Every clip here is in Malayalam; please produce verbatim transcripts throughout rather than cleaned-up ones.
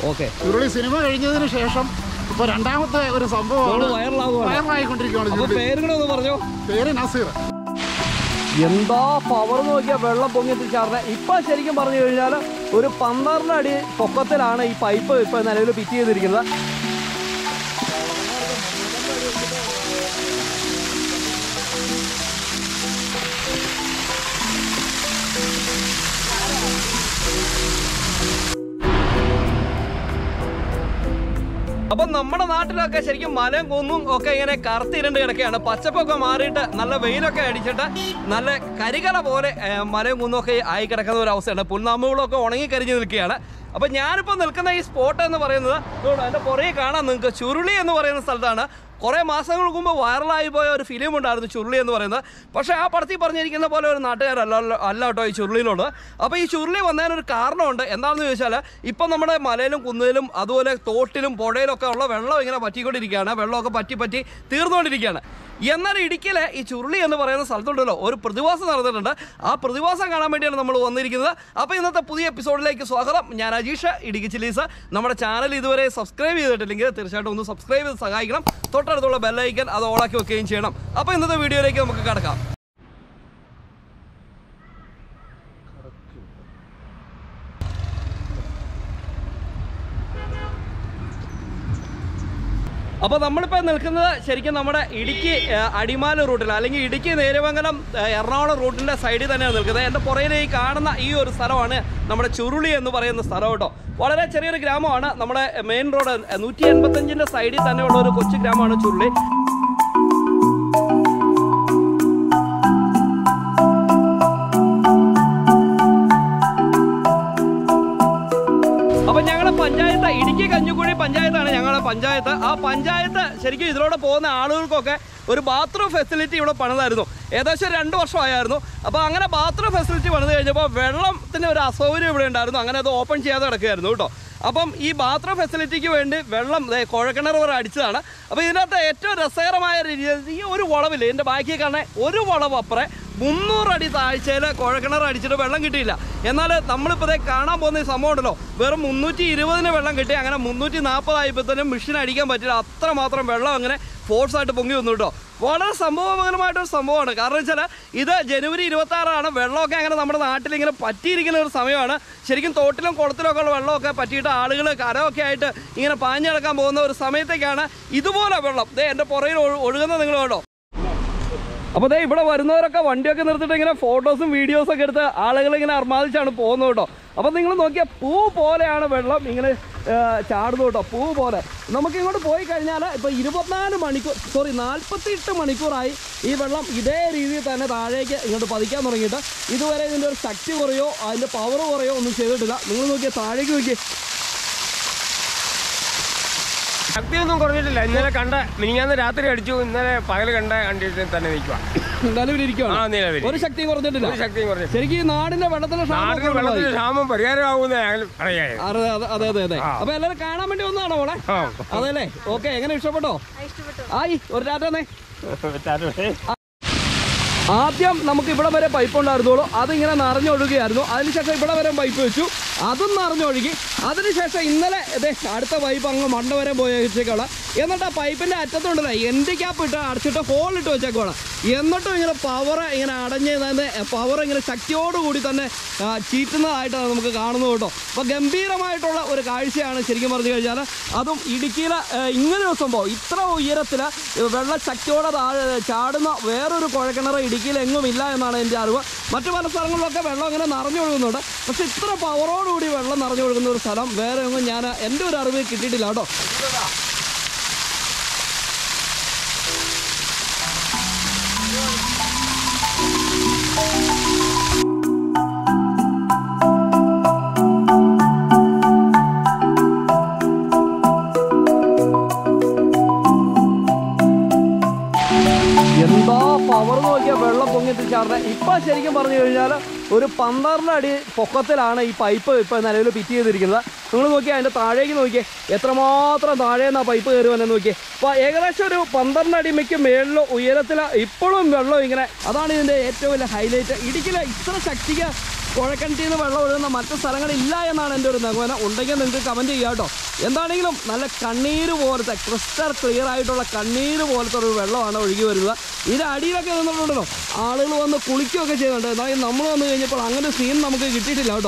ഓക്കെ. ചുരുളി സിനിമ കഴിഞ്ഞതിന് ശേഷം ഇപ്പോൾ രണ്ടാമത്തെ ഒരു സംഭവം വൈറലായിക്കൊണ്ടിരിക്കുകയാണ്. പേരുകളൊന്ന് പറഞ്ഞോ. പേര് നസീർ. എന്താ പവർ നോക്കിയാൽ വെള്ളം പൊങ്ങിത്തിച്ചാറിനെ. ഇപ്പം ശരിക്കും പറഞ്ഞു കഴിഞ്ഞാൽ ഒരു പന്ത്രണ്ട് അടി പൊക്കത്തിലാണ് ഈ പൈപ്പ് ഇപ്പം നിലവിൽ ഫിറ്റ് ചെയ്തിരിക്കുന്നത്. അപ്പം നമ്മുടെ നാട്ടിലൊക്കെ ശരിക്കും മലയും കുന്നും ഒക്കെ ഇങ്ങനെ കറുത്തിരണ്ട് കിടക്കുകയാണ്. പച്ചപ്പൊക്കെ മാറിയിട്ട് നല്ല വെയിലൊക്കെ അടിച്ചിട്ട് നല്ല കരികല പോലെ മലയും കുന്നും ഒക്കെ ആയി കിടക്കുന്ന ഒരു അവസ്ഥയാണ്. പുൽനാമ്പുകളൊക്കെ ഉണങ്ങി കരിഞ്ഞ് നിൽക്കുകയാണ്. അപ്പം ഞാനിപ്പോൾ നിൽക്കുന്ന ഈ സ്പോട്ട് എന്ന് പറയുന്നത് എൻ്റെ പുറകെ കാണാൻ നിങ്ങൾക്ക് ചുരുളി എന്ന് പറയുന്ന സ്ഥലത്താണ്. കുറേ മാസങ്ങൾക്ക് മുമ്പ് വൈറലായി പോയ ഒരു ഫിലിം ഉണ്ടായിരുന്നു ചുരുളി എന്ന് പറയുന്നത്. പക്ഷേ ആ പടത്തിൽ പറഞ്ഞിരിക്കുന്ന പോലെ ഒരു നാട്ടുകാരല്ല അല്ല കേട്ടോ ഈ ചുരുളിയിലുണ്ട്. അപ്പോൾ ഈ ചുരുളി വന്നതിനൊരു കാരണമുണ്ട്. എന്താണെന്ന് ചോദിച്ചാൽ ഇപ്പം നമ്മുടെ മലയിലും കുന്നിലും അതുപോലെ തോട്ടിലും പുഴയിലൊക്കെ ഉള്ള വെള്ളം ഇങ്ങനെ പറ്റിക്കൊണ്ടിരിക്കുകയാണ്. വെള്ളമൊക്കെ പറ്റി പറ്റി തീർന്നുകൊണ്ടിരിക്കുകയാണ്. എന്നാൽ ഇടുക്കിയിലെ ഈ ചുരുളി എന്ന് പറയുന്ന സ്ഥലത്തുണ്ടല്ലോ ഒരു പ്രതിഭാസം നടന്നിട്ടുണ്ട്. ആ പ്രതിഭാസം കാണാൻ വേണ്ടിയാണ് നമ്മൾ വന്നിരിക്കുന്നത്. അപ്പോൾ ഇന്നത്തെ പുതിയ എപ്പിസോഡിലേക്ക് സ്വാഗതം. ഞാൻ അജീഷ്, ഇടുക്കി ചില്ലീസ്. നമ്മുടെ ചാനൽ ഇതുവരെ സബ്സ്ക്രൈബ് ചെയ്തിട്ടില്ലെങ്കിൽ തീർച്ചയായിട്ടും ഒന്ന് സബ്സ്ക്രൈബ് ചെയ്ത് സഹായിക്കണം. തൊട്ടടുത്തുള്ള ബെല്ലൈക്കൻ അത് ഓളാക്കി വെക്കുകയും ചെയ്യണം. അപ്പോൾ ഇന്നത്തെ വീഡിയോയിലേക്ക് നമുക്ക് കിടക്കാം. അപ്പോൾ നമ്മളിപ്പോൾ നിൽക്കുന്നത് ശരിക്കും നമ്മുടെ ഇടുക്കി അടിമാലി റൂട്ടിൽ അല്ലെങ്കിൽ ഇടുക്കി നേര്യമംഗലം എറണാകുളം റൂട്ടിൻ്റെ സൈഡിൽ തന്നെയാണ് നിൽക്കുന്നത്. എൻ്റെ പുറകിൽ ഈ കാണുന്ന ഈ ഒരു സ്ഥലമാണ് നമ്മുടെ ചുരുളി എന്ന് പറയുന്ന സ്ഥലം കേട്ടോ. വളരെ ചെറിയൊരു ഗ്രാമമാണ്. നമ്മുടെ മെയിൻ റോഡ് നൂറ്റി എൺപത്തഞ്ചിൻ്റെ സൈഡിൽ തന്നെയുള്ള ഒരു കൊച്ചു ഗ്രാമമാണ് ചുരുളി. അപ്പം ഞങ്ങളുടെ പഞ്ചായത്ത് ഇടുക്കി കഞ്ഞിക്കുഴി പഞ്ചായത്താണ് ഞങ്ങളുടെ പഞ്ചായത്ത്. ആ പഞ്ചായത്ത് ശരിക്കും ഇതിലൂടെ പോകുന്ന ആളുകൾക്കൊക്കെ ഒരു ബാത്റൂം ഫെസിലിറ്റി ഇവിടെ പണിതായിരുന്നു. ഏകദേശം രണ്ട് വർഷമായിരുന്നു. അപ്പോൾ അങ്ങനെ ബാത്റൂം ഫെസിലിറ്റി പണിത് കഴിഞ്ഞപ്പോൾ വെള്ളത്തിന് ഒരു അസൗകര്യം ഇവിടെ ഉണ്ടായിരുന്നു. അങ്ങനെ അത് ഓപ്പൺ ചെയ്യാതെ കിടക്കുകയായിരുന്നു കേട്ടോ. അപ്പം ഈ ബാത്റൂം ഫെസിലിറ്റിക്ക് വേണ്ടി വെള്ളം കുഴക്കിണർ വരെ അടിച്ചതാണ്. അപ്പോൾ ഇതിനകത്ത് ഏറ്റവും രസകരമായ രീതിയിൽ ഈ ഒരു വളവില്ല എൻ്റെ ബാക്കി കാണാൻ ഒരു വളവ് അപ്പുറം മുന്നൂറടി താഴ്ചയിൽ കുഴക്കിണർ അടിച്ചിട്ട് വെള്ളം കിട്ടിയില്ല. എന്നാൽ നമ്മളിപ്പോൾ ഇതേ കാണാൻ പോകുന്ന ഈ സംഭവം ഉണ്ടല്ലോ വെറും മുന്നൂറ്റി ഇരുപതിന് വെള്ളം കിട്ടി. അങ്ങനെ മുന്നൂറ്റി നാൽപ്പതായപ്പോഴത്തേനും മെഷീൻ അടിക്കാൻ പറ്റില്ല. അത്രമാത്രം വെള്ളം അങ്ങനെ ഫോഴ്സായിട്ട് പൊങ്ങി വന്നു കേട്ടോ. വളരെ സംഭവപരമായിട്ടൊരു സംഭവമാണ്. കാരണം വെച്ചാൽ ഇത് ജനുവരി ഇരുപത്തി ആറാണ്. വെള്ളമൊക്കെ അങ്ങനെ നമ്മുടെ നാട്ടിൽ ഇങ്ങനെ പറ്റിയിരിക്കുന്ന ഒരു സമയമാണ്. ശരിക്കും തോട്ടിലും കുളത്തിലൊക്കെ ഉള്ള വെള്ളമൊക്കെ പറ്റിയിട്ട് ആളുകൾ കരമൊക്കെ ആയിട്ട് ഇങ്ങനെ പാഞ്ഞു കിടക്കാൻ പോകുന്ന ഒരു സമയത്തേക്കാണ് ഇതുപോലെ വെള്ളം ദേ എൻ്റെ പുറയിൽ ഒഴുകുന്നത് നിങ്ങൾ കേട്ടോ. അപ്പോൾ ദേ ഇവിടെ വരുന്നവരൊക്കെ വണ്ടിയൊക്കെ നിർത്തിയിട്ട് ഇങ്ങനെ ഫോട്ടോസും വീഡിയോസൊക്കെ എടുത്ത് ആളുകൾ ഇങ്ങനെ അർമാദിച്ചാണ് പോകുന്നത് കേട്ടോ. അപ്പോൾ നിങ്ങൾ നോക്കിയാൽ പൂ പോലെയാണ് വെള്ളം ഇങ്ങനെ ചാടുന്നു കേട്ടോ, പൂ പോലെ. നമുക്ക് ഇങ്ങോട്ട് പോയി കഴിഞ്ഞാൽ ഇപ്പോൾ ഇരുപത്തിനാല് മണിക്കൂർ സോറി നാൽപ്പത്തി എട്ട് മണിക്കൂറായി ഈ വെള്ളം ഇതേ രീതിയിൽ തന്നെ താഴേക്ക് ഇങ്ങോട്ട് പതിക്കാൻ തുടങ്ങിയിട്ട്. ഇതുവരെ ഇതിൻ്റെ ഒരു ശക്തി കുറയോ അതിൻ്റെ പവർ കുറയോ ഒന്നും ചെയ്തിട്ടില്ല. നിങ്ങൾ നോക്കിയാൽ താഴേക്ക് നോക്കിയേ, ശക്തിയൊന്നും കുറഞ്ഞിട്ടില്ല. ഇന്നലെ കണ്ട മിനിഞ്ഞാന്ന് രാത്രി അടിച്ചു, ഇന്നലെ പകൽ കണ്ട കണ്ടിട്ട് തന്നെ നിൽക്കുക. നിലവിലിരിക്കുകയാണ്. ഒരു ശക്തിയും കുറഞ്ഞിട്ടില്ല. ശക്തിയും കുറഞ്ഞു. ശരിക്കും ഈ നാടിന്റെ വെള്ളത്തിന്റെ വെള്ളത്തിന്റെ ക്ഷാമം പരിഹാരമാകുന്ന പറയാ. അതെ അതെ അതെ അതെ. അപ്പൊ എല്ലാവരും കാണാൻ വേണ്ടി വന്നതാണോ മോളെ? അതെല്ലേ. ഓക്കെ, എങ്ങനെ ഇഷ്ടപ്പെട്ടോ? ആയി ഒരു ടാറ്റേ. ആദ്യം നമുക്ക് ഇവിടെ വരെ പൈപ്പ് ഉണ്ടായിരുന്നുള്ളൂ. അതിങ്ങനെ നിറഞ്ഞൊഴുകയായിരുന്നു. അതിനുശേഷം ഇവിടെ വരെ പൈപ്പ് വെച്ചു, അതും നിറഞ്ഞൊഴുകി. അതിനുശേഷം ഇന്നലെ ഇതേ അടുത്ത പൈപ്പ് അങ്ങ് മണ്ട വരെ പോയി വെച്ചേക്കാണ്. എന്നിട്ട് ആ പൈപ്പിൻ്റെ അറ്റത്തുണ്ടല്ലോ എൻഡ് ക്യാപ്പ് ഇട്ട് അടച്ചിട്ട് ഹോൾ ഇട്ട് വെച്ചേക്കുവാണ്. എന്നിട്ടും ഇങ്ങനെ പവർ ഇങ്ങനെ അടഞ്ഞ് തന്നെ പവർ ഇങ്ങനെ ശക്തിയോടുകൂടി തന്നെ ചീറ്റുന്നതായിട്ടാണ് നമുക്ക് കാണുന്നത് കേട്ടോ. അപ്പോൾ ഗംഭീരമായിട്ടുള്ള ഒരു കാഴ്ചയാണ് ശരിക്കും പറഞ്ഞു കഴിഞ്ഞാൽ. അതും ഇടുക്കിയിലെ ഇങ്ങനൊരു സംഭവം ഇത്ര ഉയരത്തിൽ വെള്ളം ശക്തിയോടെ താഴെ ചാടുന്ന വേറൊരു കുഴക്കിണർ ഇടുക്കിയിൽ എങ്ങും ഇല്ല എന്നാണ് എൻ്റെ അറിവ്. മറ്റു പല സ്ഥലങ്ങളിലൊക്കെ വെള്ളം ഇങ്ങനെ നിറഞ്ഞൊഴുകുന്നുണ്ട്. പക്ഷെ ഇത്ര പവറോടുകൂടി വെള്ളം നിറഞ്ഞൊഴുകുന്ന ഒരു സ്ഥലം വേറെ ഒന്നും ഞാൻ എൻ്റെ ഒരു അറിവ് കിട്ടിയിട്ടില്ല കേട്ടോ. എന്താ പവർ നോക്കിയാൽ വെള്ളം പൊങ്ങിത്തിച്ചാറിനെ. ഇപ്പം ശരിക്കും പറഞ്ഞു കഴിഞ്ഞാൽ ഒരു പന്ത്രണ്ട് അടി പൊക്കത്തിലാണ് ഈ പൈപ്പ് ഇപ്പോൾ നിലവിൽ ഫിറ്റ് ചെയ്തിരിക്കുന്നത്. നിങ്ങൾ നോക്കിയാൽ അതിൻ്റെ താഴേക്ക് നോക്കിയേ, എത്രമാത്രം താഴേന്ന് ആ പൈപ്പ് കയറി വന്നെ നോക്കിയേ. അപ്പോൾ ഏകദേശം ഒരു പന്ത്രണ്ട് അടിമയ്ക്ക് മേളിൽ ഉയരത്തിൽ ഇപ്പോഴും വെള്ളം ഇങ്ങനെ. അതാണ് ഇതിൻ്റെ ഏറ്റവും വലിയ ഹൈലൈറ്റ്. ഇടുക്കിയിലെ ഇത്ര ശക്തിക്ക് കുഴക്കണറ്റിൽ നിന്ന് വെള്ളം ഒഴുകുന്ന മറ്റു സ്ഥലങ്ങളില്ല എന്നാണ് എൻ്റെ ഒരു നിഗമനം. ഉണ്ടെങ്കിൽ നിങ്ങൾക്ക് കമൻറ്റ് ചെയ്യാം കേട്ടോ. എന്താണെങ്കിലും നല്ല കണ്ണീര് പോലത്തെ ക്രിസ്റ്റൽ ക്ലിയർ ആയിട്ടുള്ള കണ്ണീര് പോലത്തെ ഒരു വെള്ളമാണ് ഒഴുകി വരുന്നത്. ഇതിൻ്റെ അടിയിലൊക്കെ നിന്നിട്ടുണ്ടല്ലോ ആളുകൾ വന്ന് കുളിക്കുകയൊക്കെ ചെയ്യുന്നുണ്ട്. എന്നാൽ നമ്മൾ വന്നു കഴിഞ്ഞപ്പോൾ അങ്ങനെ സീൻ നമുക്ക് കിട്ടിയിട്ടില്ല കേട്ടോ.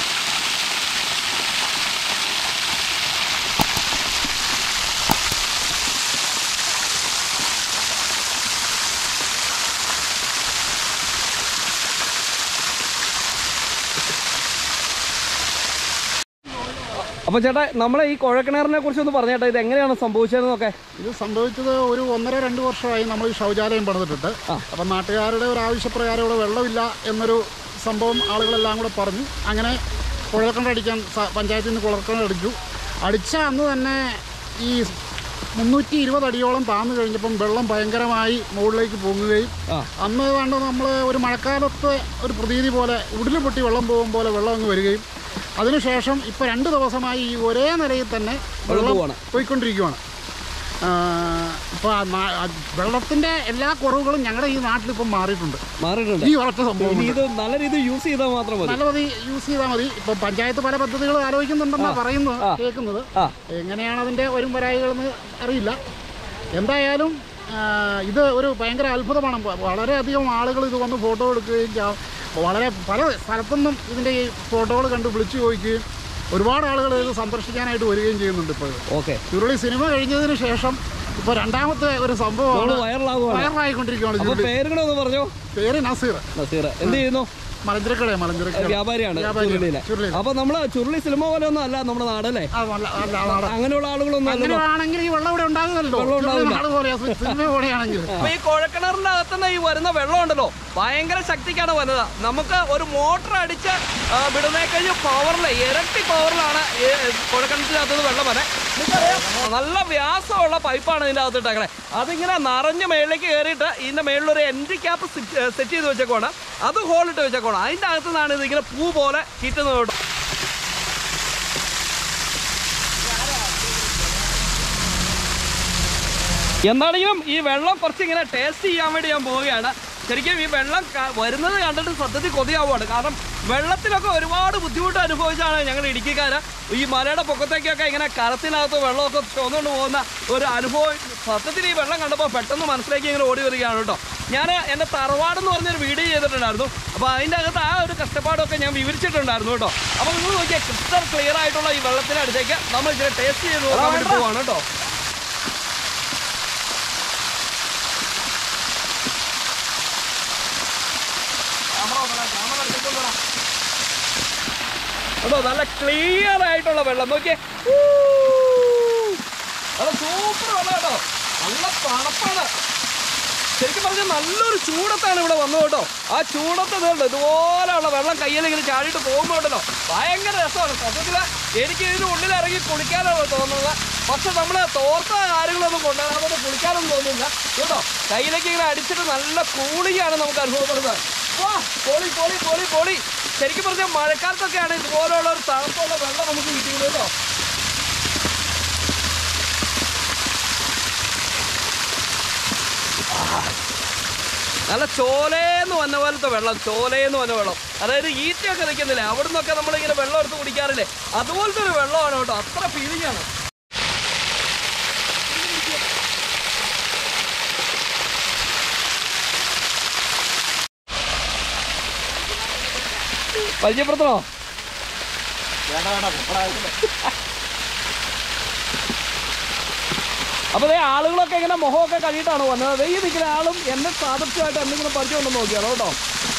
അപ്പോൾ ചേട്ടാ നമ്മളെ ഈ കുഴൽക്കിണറിനെ കുറിച്ചൊന്ന് പറഞ്ഞേട്ടാ, ഇത് എങ്ങനെയാണ് സംഭവിച്ചതെന്നൊക്കെ? ഇത് സംഭവിച്ചത് ഒരു ഒന്നര രണ്ട് വർഷമായി നമ്മൾ ഈ ശൗചാലയം പണിതിട്ടിട്ട്. അപ്പം നാട്ടുകാരുടെ ഒരു ആവശ്യപ്രകാരം ഇവിടെ വെള്ളമില്ല എന്നൊരു സംഭവം ആളുകളെല്ലാം കൂടെ പറഞ്ഞു. അങ്ങനെ കുഴൽക്കിണറടിക്കാൻ പഞ്ചായത്തിൽ നിന്ന് കുഴൽക്കിണറടിച്ചു. അടിച്ച അന്ന് തന്നെ ഈ മുന്നൂറ്റി ഇരുപത് അടിയോളം താന്നു കഴിഞ്ഞപ്പം വെള്ളം ഭയങ്കരമായി മുകളിലേക്ക് പൊങ്ങുകയും അന്ന് കണ്ട് നമ്മൾ ഒരു മഴക്കാലത്തെ ഒരു പ്രതീതി പോലെ ഉരുള് പൊട്ടി വെള്ളം പോകും പോലെ വെള്ളം അങ്ങ് വരികയും അതിനുശേഷം ഇപ്പോൾ രണ്ട് ദിവസമായി ഈ ഒരേ നിലയിൽ തന്നെ വെള്ളം പോയിക്കൊണ്ടിരിക്കുകയാണ്. ഇപ്പോൾ വെള്ളത്തിൻ്റെ എല്ലാ കുറവുകളും ഞങ്ങളുടെ ഈ നാട്ടിലിപ്പം മാറിയിട്ടുണ്ട് മാറിയിട്ടുണ്ട് ഈ ഒരൊറ്റ സംഭവം. ഇത് നല്ല രീതിയിൽ യൂസ് ചെയ്താൽ മാത്രം മതി, നല്ല മതി യൂസ് ചെയ്താൽ മതി. ഇപ്പം പഞ്ചായത്ത് പല പദ്ധതികളും ആലോചിക്കുന്നുണ്ടെന്നാണ് പറയുന്നത്, കേൾക്കുന്നത്. എങ്ങനെയാണ് അതിൻ്റെ വരും വരായികളെന്ന് അറിയില്ല. എന്തായാലും ഇത് ഒരു ഭയങ്കര അത്ഭുതമാണ്. വളരെയധികം ആളുകൾ ഇത് വന്ന് ഫോട്ടോ എടുക്കുകയും വളരെ പല സ്ഥലത്തുനിന്നും ഇതിൻ്റെ ഈ ഫോട്ടോകൾ കണ്ട് വിളിച്ചു ചോദിക്കുകയും ഒരുപാട് ആളുകൾ ഇത് സന്ദർശിക്കാനായിട്ട് വരികയും ചെയ്യുന്നുണ്ട്. ഇപ്പോൾ ഓക്കെ ചുരുളി സിനിമ കഴിഞ്ഞതിന് ശേഷം ഇപ്പോൾ രണ്ടാമത്തെ ഒരു സംഭവമാണ് വൈറലായിക്കൊണ്ടിരിക്കുകയാണ്. പേര് നസീർ. നസീർ എന്ത് ചെയ്യുന്നു? മലഞ്ചരക്കട മലഞ്ചരക്കട വ്യാപാരിയാണ്. അപ്പൊ നമ്മള് ചുരുളി സിനിമ പോലെ ഒന്നും അല്ല നമ്മുടെ നാടല്ലേ, അങ്ങനെയുള്ള ആളുകളൊന്നും ആണെങ്കിൽ ഈ വെള്ളം ഇവിടെ ഉണ്ടാകുന്നല്ലോ. ഈ കുഴൽക്കിണറിന്റെ അകത്തുനിന്ന് ഈ വരുന്ന വെള്ളം ഉണ്ടല്ലോ ഭയങ്കര ശക്തിക്കാണ് വരുന്നത്. നമുക്ക് ഒരു മോട്ടർ അടിച്ച് വിടുന്നേക്കഴിഞ്ഞ് പവറില് ഇരട്ടി പവറിലാണ് ഈ കുഴൽക്കിണറ്റിന്റെ അകത്തുനിന്ന് വെള്ളം വരെ. നല്ല വ്യാസമുള്ള പൈപ്പാണ് ഇതിന്റെ അകത്ത് ഇട്ടേക്കണേ. അതിങ്ങനെ നിറഞ്ഞ് മേളിലേക്ക് കയറിയിട്ട് ഇതിന്റെ മേളിലൊരു എൻട്രി ക്യാപ്പ് സെറ്റ് ചെയ്ത് വെച്ചേക്കുവാണ്. അത് ഹോളിട്ട് വെച്ചേക്കോണം. അതിൻ്റെ അകത്തു നിന്നാണ് ഇതിങ്ങനെ പൂ പോലെ ചീറ്റുന്നത് കേട്ടോ. എന്താണെങ്കിലും ഈ വെള്ളം കുറച്ചിങ്ങനെ ടേസ്റ്റ് ചെയ്യാൻ വേണ്ടി ഞാൻ പോവുകയാണ്. ശരിക്കും ഈ വെള്ളം വരുന്നത് കണ്ടിട്ട് സത്യത്തിൽ കൊതിയാവുകയാണ്. കാരണം വെള്ളത്തിലൊക്കെ ഒരുപാട് ബുദ്ധിമുട്ട് അനുഭവിച്ചാണ് ഞങ്ങൾ ഇടുക്കിക്കാർ ഈ മലയുടെ പൊക്കത്തേക്കൊക്കെ ഇങ്ങനെ കരത്തിനകത്ത് വെള്ളമൊക്കെ ചോന്നുകൊണ്ട് പോകുന്ന ഒരു അനുഭവം സത്യത്തിൽ ഈ വെള്ളം കണ്ടപ്പോൾ പെട്ടെന്ന് മനസ്സിലേക്ക് ഇങ്ങനെ ഓടി വരികയാണ് കേട്ടോ. ഞാൻ എൻ്റെ തറവാടെന്ന് പറഞ്ഞൊരു വീഡിയോ ചെയ്തിട്ടുണ്ടായിരുന്നു. അപ്പോൾ അതിൻ്റെ അകത്ത് ആ ഒരു കഷ്ടപ്പാടൊക്കെ ഞാൻ വിവരിച്ചിട്ടുണ്ടായിരുന്നു കേട്ടോ. അപ്പോൾ നിങ്ങൾ നോക്കിയാൽ ക്രിസ്റ്റൽ ക്ലിയർ ആയിട്ടുള്ള ഈ വെള്ളത്തിൻ്റെ അടുത്തേക്ക് നമ്മൾ ഇതിനെ ടേസ്റ്റ് ചെയ്ത് നോക്കാൻ വേണ്ടി പോവാണ് കേട്ടോ. അതോ നല്ല ക്ലിയർ ആയിട്ടുള്ള വെള്ളം നോക്കിയേ, നല്ല സൂപ്പർ വെള്ളം കേട്ടോ. നല്ല തണുപ്പാണ്. ശരിക്കും പറഞ്ഞാൽ നല്ലൊരു ചൂടത്താണ് ഇവിടെ വന്നത് കേട്ടോ. ആ ചൂടത്ത് ഇതുണ്ട് ഇതുപോലെയുള്ള വെള്ളം കയ്യിൽ ഇങ്ങനെ ചാടിയിട്ട് പോകുമ്പോൾ ഉണ്ടല്ലോ ഭയങ്കര രസമാണ്. സത്യത്തിൽ എനിക്ക് ഇതിന് ഉള്ളിൽ ഇറങ്ങി കുളിക്കാനാണ് തോന്നുന്നത്. പക്ഷെ നമ്മൾ തോർത്ത കാര്യങ്ങളൊന്നും കൊണ്ടുപോകാതെ കുളിക്കാനൊന്നും തോന്നുന്നില്ല കേട്ടോ. കയ്യിലേക്ക് ഇങ്ങനെ അടിച്ചിട്ട് നല്ല കൂളിങ്ങാണ് നമുക്ക് അനുഭവപ്പെടുന്നത്. വാ പൊളി പൊളി പൊളി പൊളി. ശരിക്കും പറഞ്ഞാൽ മഴക്കാലത്തൊക്കെയാണ് ഇതുപോലെയുള്ള ഒരു തണുപ്പുള്ള വെള്ളം നമുക്ക് കിട്ടിയത് കേട്ടോ. നല്ല ചോലേന്ന് വന്ന പോലത്തെ വെള്ളം, ചോലേന്ന് വന്ന വെള്ളം. അതായത് ഈറ്റയൊക്കെ നിൽക്കുന്നില്ലേ അവിടെ നിന്നൊക്കെ നമ്മളിങ്ങനെ വെള്ളം എടുത്ത് കുടിക്കാറില്ലേ, അതുപോലത്തെ ഒരു വെള്ളമാണ് കേട്ടോ. അത്ര ഫീലിംഗ് ആണ്. പരിചയപ്പെടുത്തണോ? അപ്പോൾ അതേ ആളുകളൊക്കെ ഇങ്ങനെ മുഖമൊക്കെ കഴിയിട്ടാണ് വന്നത്. ഈ നിൽക്കുന്ന ആളും എന്നെ സാദൃശ്യമായിട്ട് എന്തെങ്കിലും പരിചയമുണ്ടെന്ന് നോക്കിയാലോ കേട്ടോ.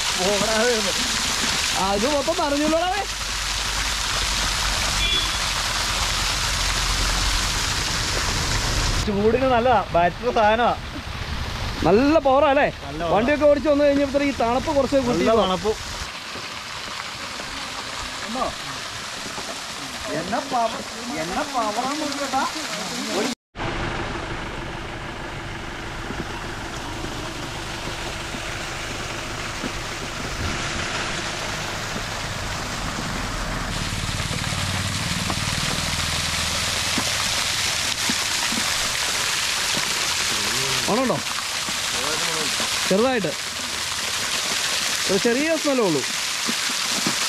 അത് മൊത്തം അറിഞ്ഞില്ലോടേ. ചൂടിന് നല്ലതാ, ബാറ്ററി സാധനമാ, നല്ല പവറാ അല്ലേ. വണ്ടിയൊക്കെ ഓടിച്ച് വന്നു കഴിഞ്ഞപ്പോൾ ഈ തണുപ്പ് കുറച്ച് കൂട്ടി. തണുപ്പ് എന്നെ പവർ എന്നെ പവറാന്ന് നോക്കിട്ടാ. ആണോണ്ടോ ചെറുതായിട്ട് ഒരു ചെറിയ സ്മെല്ലേ ഉള്ളൂ.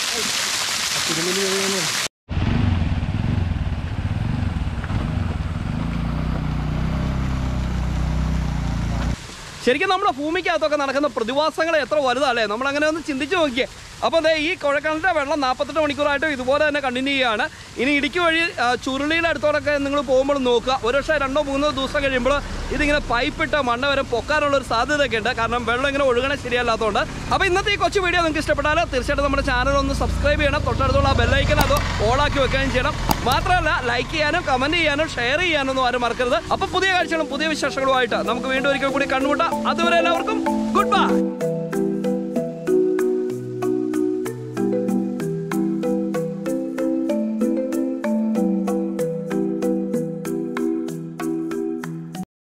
ശരിക്കും നമ്മുടെ ഭൂമിക്കകത്തൊക്കെ നടക്കുന്ന പ്രതിഭാസങ്ങൾ എത്ര വലുതല്ലേ, നമ്മളങ്ങനെ ഒന്ന് ചിന്തിച്ച് നോക്കിയേ. അപ്പോൾ അതെ ഈ കുഴൽക്കിണറിൻ്റെ വെള്ളം നാൽപ്പത്തെട്ട് മണിക്കൂറായിട്ട് ഇതുപോലെ തന്നെ കണ്ടിന്യൂ ചെയ്യുകയാണ്. ഇനി ഇടുക്കി വഴി ചുരുളിയുടെ അടുത്തോടൊക്കെ നിങ്ങൾ പോകുമ്പോൾ നോക്കുക, ഒരു പക്ഷേ രണ്ടോ മൂന്നോ ദിവസം കഴിയുമ്പോൾ ഇതിങ്ങനെ പൈപ്പിട്ട് മണ്ണ് വരെ പൊക്കാനുള്ളൊരു സാധ്യതയൊക്കെ ഉണ്ട്. കാരണം വെള്ളം ഇങ്ങനെ ഒഴുകണ ശരിയല്ലാത്തതുകൊണ്ട്. അപ്പോൾ ഇന്നത്തെ ഈ കൊച്ചു വീഡിയോ നിങ്ങൾക്ക് ഇഷ്ടപ്പെട്ടാൽ തീർച്ചയായിട്ടും നമ്മുടെ ചാനൽ ഒന്ന് സബ്സ്ക്രൈബ് ചെയ്യണം, തൊട്ടടുത്തുള്ള ആ ബെല്ലൈക്കൻ അത് ഓളാക്കി വെക്കുകയും ചെയ്യണം. മാത്രമല്ല ലൈക്ക് ചെയ്യാനും കമൻറ്റ് ചെയ്യാനും ഷെയർ ചെയ്യാനൊന്നും ആരും മറക്കരുത്. അപ്പോൾ പുതിയ കാഴ്ചകളും പുതിയ വിശേഷങ്ങളുമായിട്ട് നമുക്ക് വീണ്ടും ഒരിക്കൽ കൂടി കണ്ടുമുട്ടാം. അതുവരെ എല്ലാവർക്കും ഗുഡ് ബൈ.